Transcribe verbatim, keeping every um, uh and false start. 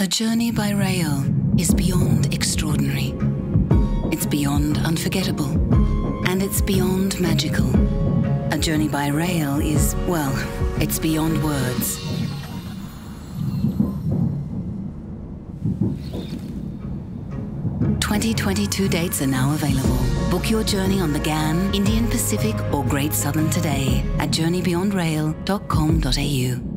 A journey by rail is beyond extraordinary. It's beyond unforgettable. And it's beyond magical. A journey by rail is, well, it's beyond words. twenty twenty-two dates are now available. Book your journey on the GAN, Indian Pacific or Great Southern today at journey beyond rail dot com dot a u.